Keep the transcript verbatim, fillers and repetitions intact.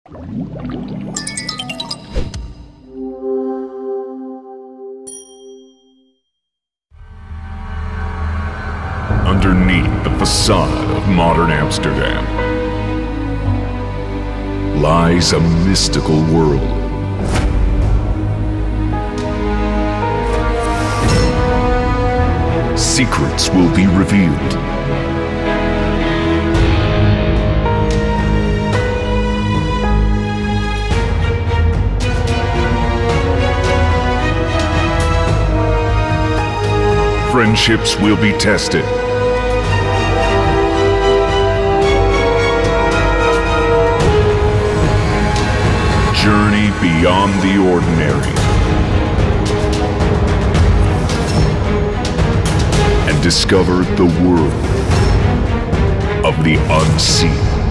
Underneath the facade of modern Amsterdam lies a mystical world. Secrets will be revealed. Friendships will be tested. Journey beyond the ordinary. And discover the world of the unseen.